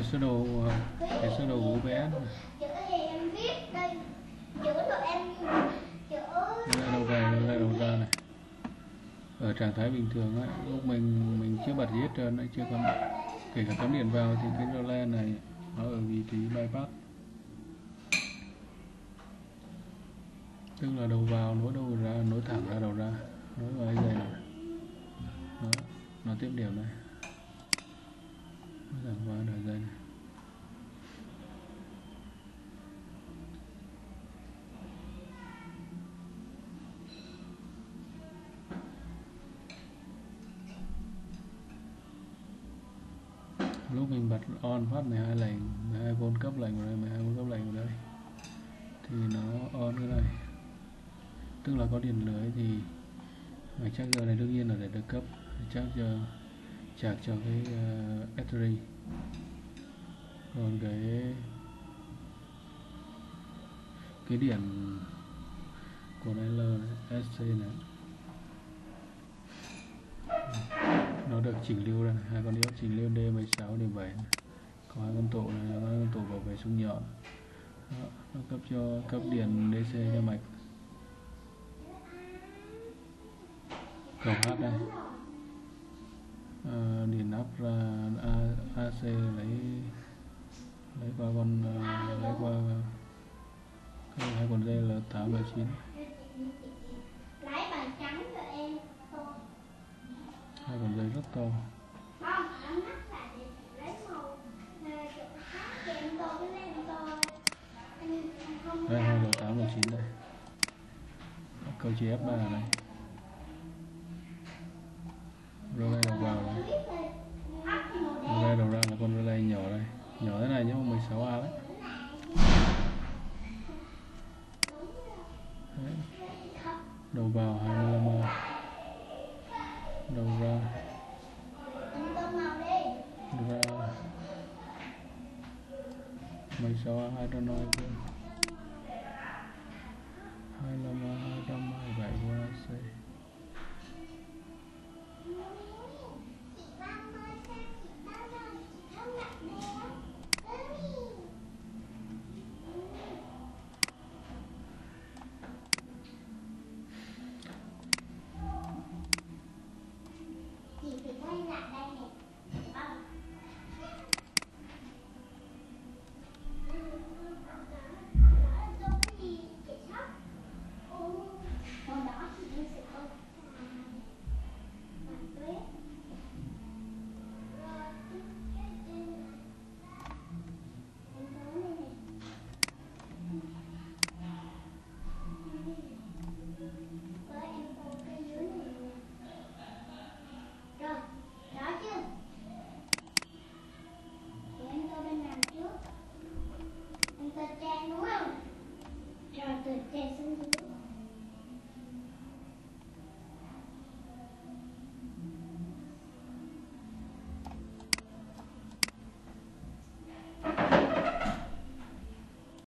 sơ đồ của bé này. Chữ gì em viết đây, chữ của em, chữ Đây đầu về, đây đầu ra này. Ở trạng thái bình thường ấy, lúc mình chưa bật gì hết trơn ấy, chưa cắm, kể cả cắm điện vào thì cái relay này nó ở vị trí bypass, tức là đầu vào nối đầu ra, nối thẳng ra đầu ra, nối vào cái dây này. Đó, nó tiếp điểm này, nó thẳng vào đầu dây này. Lúc mình bật on phát 12 lệnh, 12V cấp lệnh vào đây, 12V cấp lệnh vào đây thì nó on cái này, tức là có điện lưới thì máy charger này đương nhiên là để được cấp charger chạc cho cái battery. Còn cái điện của L này, SC này, nó được chỉnh lưu ra này, hai con diode chỉnh lưu D16 D7 này. Có hai con tụ này, nó con tụ bảo vệ xung nhọn. Đó, nó cấp điện DC cho mạch. Cầu H đây, điện áp ra AC lấy qua hai con dây là 8 và 9. lấy bài trắng cho em tô. Hai con dây rất to. Không, anh ngắt lại để lấy màu chỗ khác cho em tô cái lên tô. Anh không Đây 2 8 và 9 đây. Câu chia F3 ở đây. Relay đầu vào đây. Relay đầu ra là con relay nhỏ đây, nhỏ thế này nhưng mà 16A đấy. Đấy. Đầu vào 25A, đầu ra 16A 250V, 25A 227V AC.